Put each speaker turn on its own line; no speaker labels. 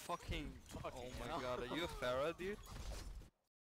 fucking... Oh my
hell.
god, are you a Pharah, dude?